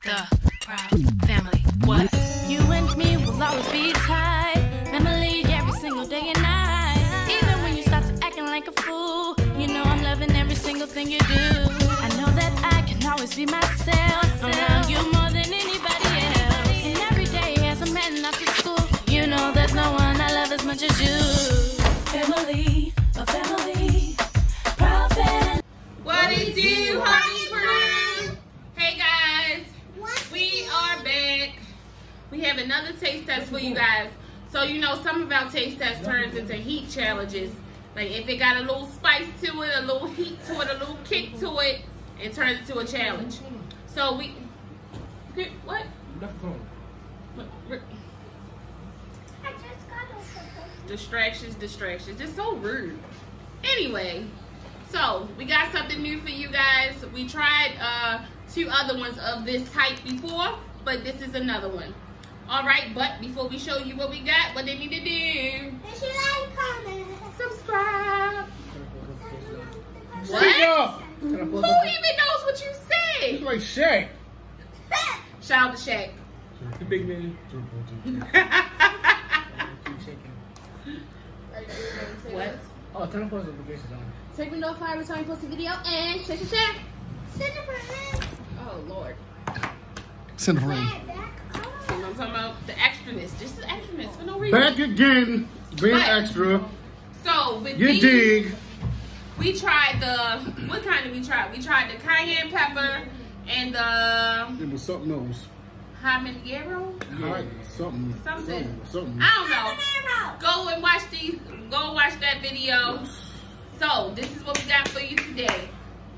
the proud family. What? You and me will always be tied. Family every single day and night. Even when you start to acting like a fool, you know I'm loving every single thing you do. I know that I can always be myself around you more than anybody else. And every day as a man after school, you know there's no one I love as much as you. Family, a family, proud family. What it do, Harvey crew? Hey guys, we are back. We have another taste test for you guys. So you know some of our taste tests turns into heat challenges. Like if it got a little spice to it, a little heat to it, a little kick to it, it turns into a challenge. So we, what? Distractions. Just so rude. Anyway, so we got something new for you guys. We tried 2 other ones of this type before, but this is another one. All right, but before we show you what we got, what they need to do? Make sure you like, comment, subscribe. What? Who even knows what you say? It's like Shaq. Shout out to Shaq. The big man. What? Oh, turn the post notifications on. take me notified every time you post a video and share. Send it for him. Oh Lord. Send a friend. So I'm talking about the extraness, just the extraness for no reason. Back again, being But, extra. So with You these, dig. we tried the, what kind did we try? We tried the cayenne pepper and the It was something else. habanero. Yeah. Something. I don't know. Go and watch these. Go watch that video. So this is what we got for you today.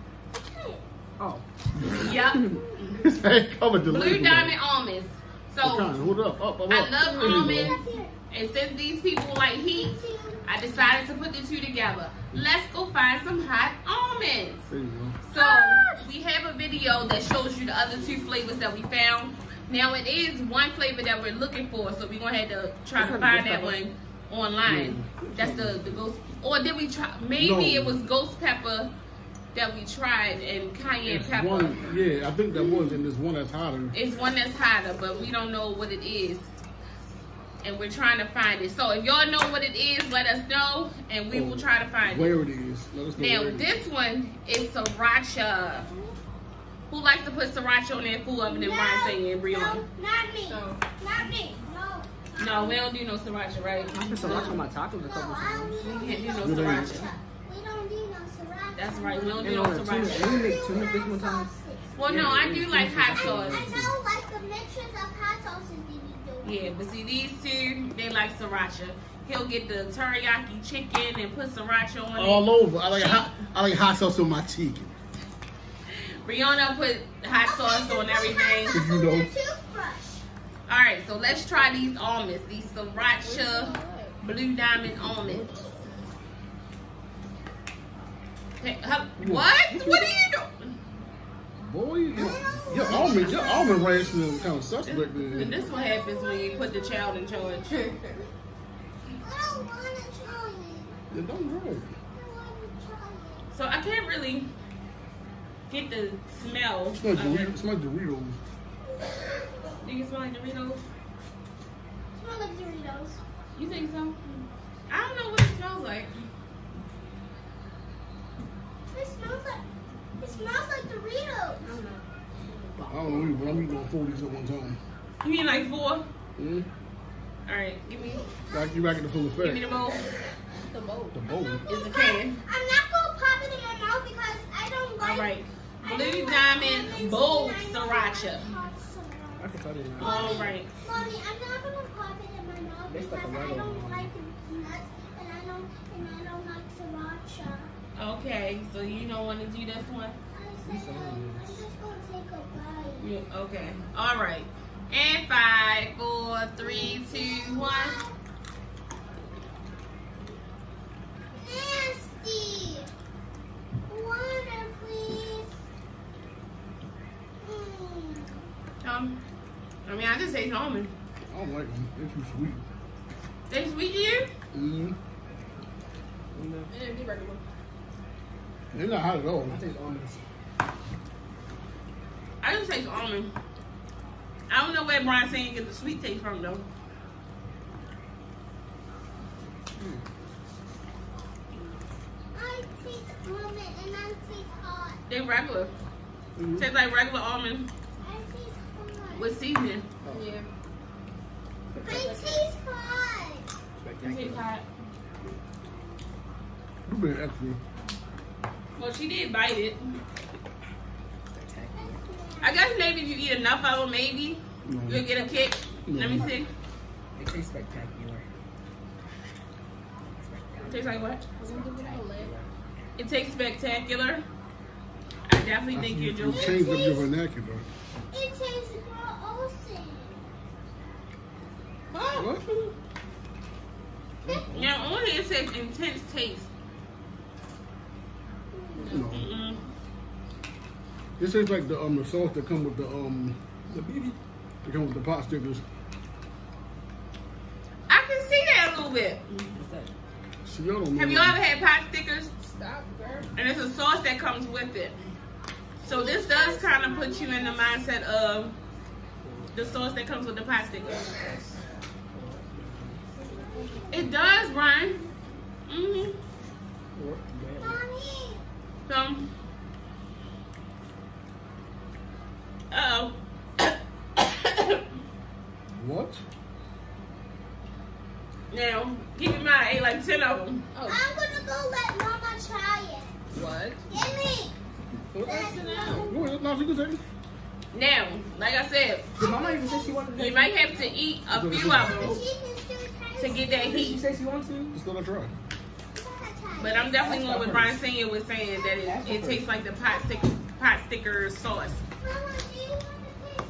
Oh. Yep. Covered the Blue label. Diamond almonds. So Hold up. Up. I love almonds, and since these people like heat, I decided to put the 2 together. Let's go find some hot almonds. There you go. So we have a video that shows you the other 2 flavors that we found. Now it is one flavor that we're looking for, so we're gonna have to try to find that one online. That's the ghost. Or did we try? Maybe it was ghost pepper that we tried and cayenne pepper. One, yeah, I think that was, and there's one that's hotter. It's one that's hotter, but we don't know what it is. And we're trying to find it. So if y'all know what it is, let us know, and we will try to find where it. it is. Let us know. Now this one is sriracha. Who likes to put sriracha on their food other than Brian saying and Brianna? No, not me. So, Not me. No. no, we don't do no sriracha, right? I put sriracha on my tacos a couple times. We can't do no sriracha. We don't need no sriracha. That's right, we don't do And no on the tuna, sriracha. and we make tuna fish one time. Well, no, I do like hot sauce. I know, like the mixtures of hot sauces that you do. Yeah, but see, these 2, they like sriracha. He'll get the teriyaki chicken and put sriracha on it. All over. I like hot sauce on my chicken. Brianna put hot sauce on everything. You know. All right, so let's try these almonds. These sriracha Blue Diamond almonds. Hey, what? What are you doing? Boy, your almond ranch is kind of suspect. And this what happens when you put the child in charge. I don't want to try it. It don't grow. I want to try it. So I can't really get the smell. It smells like Doritos. Do you smell like Doritos? Smell like Doritos. You think so? I don't know what it smells like. It smells like Doritos. I don't know, but I'm eating on 40s at one time. You mean like 4? Mm-hmm. All right, give me. You back in the full Give me effect. the bowl. The bowl. The bowl. It's a can. I'm not going to pop it in my mouth because I don't like. All right. I Blue don't like Diamond lemons bold and I don't sriracha. like hot sauce. I can cut it now. All right. Mommy, I'm not going to pop it in my mouth It's because like a I regular don't one. like nuts and I don't like sriracha. Okay, so you don't want to do this one? I'm just going to take a bite. Yeah, okay. All right. And 5, 4, 3, 2, 1. Nasty. Water, please. I mean, I just taste almond. I don't like them. They're too sweet. They sweet to you? Mm-hmm. Yeah, regular. They're not hot at all. I taste almonds. I just taste almond. I don't know where Brian saying get the sweet taste from though. I taste almond and I taste hot. They regular. Tastes like regular almond I taste hot. with seasoning. Yeah. I taste hot. It tastes hot. You been extra. Well, she did bite it. I guess maybe if you eat enough of them, maybe you'll get a kick. Let me see. It tastes spectacular. It tastes like what? It tastes spectacular. I definitely think you're You joking. changed up your vernacular. It tastes girl Oh. What? Now on here it says intense taste. No. Mm-mm. This is like the sauce that come with the BB. That come with the pot stickers. I can see that a little bit. What's that? See, y'all don't know. Have you ever had pot stickers? Stop, girl. And it's a sauce that comes with it. So this does kind of put you in the mindset of the sauce that comes with the pot stickers. It does, Brian. Mm-hmm. Mommy. So, uh-oh. What? Now, keep in mind, I ate like 10 of them. I'm gonna go let Mama try it. What? Give me. Go ahead, now she can take it. Now, like I said, Did Mama even say she wanted to you might have to eat a few of them to get that Did she heat. say she wants to? Just let her try. But I'm definitely going with Brian Senior was saying that it tastes like the pot sticker sauce. Mama, do you want to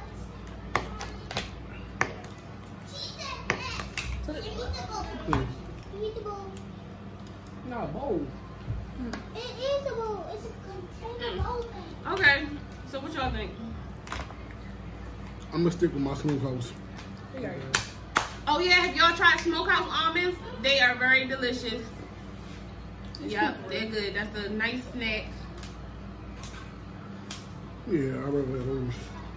taste some? She said yes. Eat the bowl. No, bowl. It is a bowl. It's a container bowl thing. Okay, so what y'all think? I'm gonna stick with my smokehouse. Oh yeah, have y'all tried smokehouse almonds? They are very delicious. Yep, they're good. That's a nice snack. Yeah, I rather have those.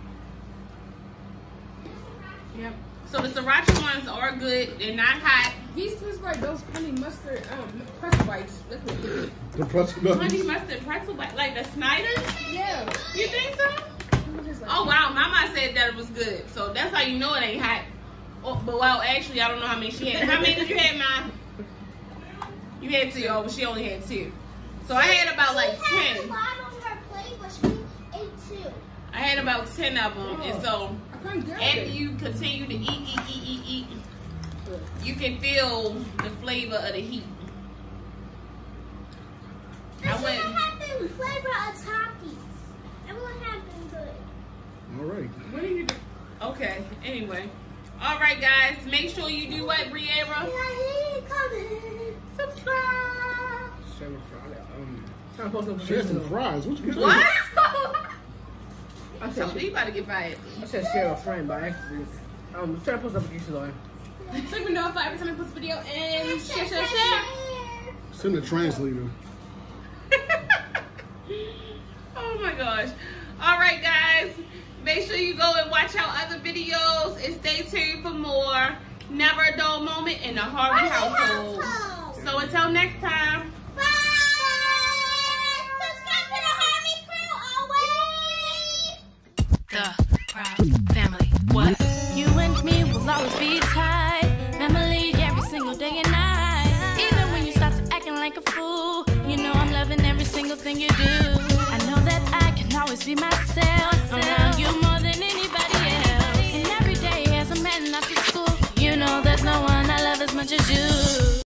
Yep. So the Sriracha ones are good. They're not hot. These taste like those honey mustard pretzel bites. That's what it is. The pretzel Honey nuggets. mustard pretzel, like the Snyder's. Yeah. You think so? Oh wow, Mama said that it was good. So that's how you know it ain't hot. Oh, but well, actually, I don't know how many she had. How many did you have, Ma? You had 2. Oh, but she only had 2. So I had about like 10. I had about 10 of them, and so after you continue to eat, you can feel the flavor of the heat. I went. Flavor of Takis. Everyone have been good. All right. What are you doing? Okay. Anyway. All right, guys. Make sure you do what, Briera? Subscribe. Trying to post up She had some fries. What you What? I So said, you about to get fired. I said share a friend by accident. Trying to post up a picture though. So you can notify every time I post a video and share. Send the translator. Oh my gosh. All right, guys. Make sure you go and watch our other videos and stay tuned for more Never a Dull Moment in the Harvey household. So until next time. Bye. Subscribe to the Harvey crew always. The Proud Family. What? You and me will always be tied. Family every single day and night. Even when you start to acting like a fool, you know I'm loving every single thing you do. I know that I can always be myself.